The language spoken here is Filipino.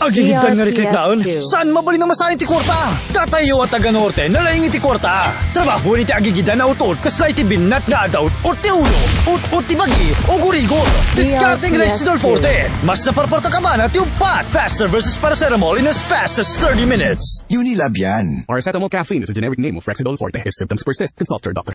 Agigitan nga rin kay Klaon. DRPS Saan mabali na masahin ti kwarta? Tatayo at taga norte, nalaing ti kwarta. Trabaho ni ti agigidan na utod, kaslay ti binat nga adaw, o ti ulo, o ti bagi, o gurigol. Discarding Rexidol Forte. Mas naparparta ka ba na ti upat? Faster versus paracetamol in as fast as 30 minutes. Unilab yan. Paracetamol caffeine is a generic name of Rexidol Forte. If symptoms persist, consult your doctor.